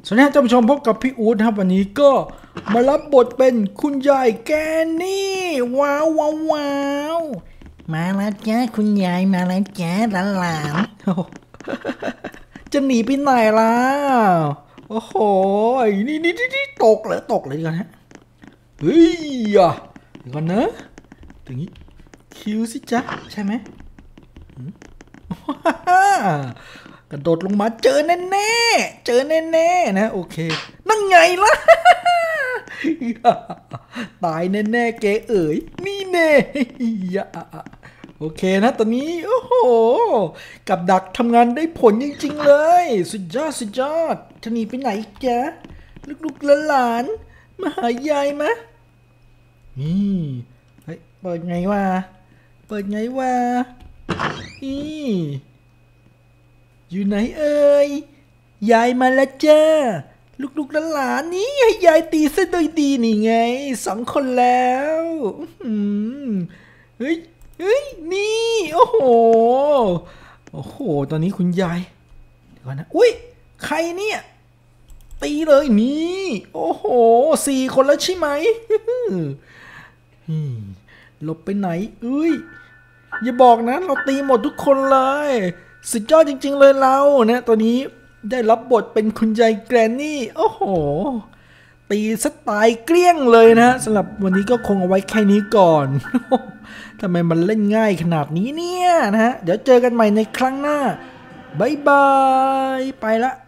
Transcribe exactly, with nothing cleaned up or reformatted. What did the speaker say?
สวัสดีท่านผู้ชมพบกับพี่อู๊ดครับวันนี้ก็มารับบทเป็นคุณยายแกนนี่ว้าวว้าวว้าวมาแล้วจ้าคุณยายมาแล้วจ้าหลานหลานจะหนีไปไหนล่ะโอ้โหนี่นี่นี่ตกเลยตกเลยดีกันฮะเฮ้ยอ่ะเดี๋ยวก่อนนะถึงนี้คิวสิจ๊ะใช่ไหมกระโดดลงมาเจอแน่ๆเจอแน่ๆนะโอเคนั่งไงล่ะ ตายแน่ๆเก๋เอ๋ยนี่แน่โอเคนะตอนนี้โอ้โหกับดักทำงานได้ผลจริงๆเลยสุดยอดสุดยอดจะหนีไปไหนจ๊ะลูกๆหลานๆมาหายายมะนี่เฮ้ยเปิดไงวะเปิดไงวะนี่อยู่ไหนเอ่ยยายมาแล้วจ้าลูกๆหลานๆนี่ให้ยายตีซะโดยดีนี่ไงสองคนแล้วเฮ้ยเฮ้ยนี่โอ้โหโอ้โหตอนนี้คุณยายเดี๋ยวก่อนนะอุ้ยใครเนี่ยตีเลยนี่โอ้โหสี่คนแล้วใช่ไหมหลบไปไหนเอ้ยอย่าบอกนะเราตีหมดทุกคนเลยสุดยอดจริงๆเลยเรานะตอนนี้ได้รับบทเป็นคุณยายแกรนนี่โอ้โหตีสไตล์เกลี้ยงเลยนะสำหรับวันนี้ก็คงเอาไว้แค่นี้ก่อนทำไมมันเล่นง่ายขนาดนี้เนี่ยนะฮะเดี๋ยวเจอกันใหม่ในครั้งหน้าบ๊ายบายไปละ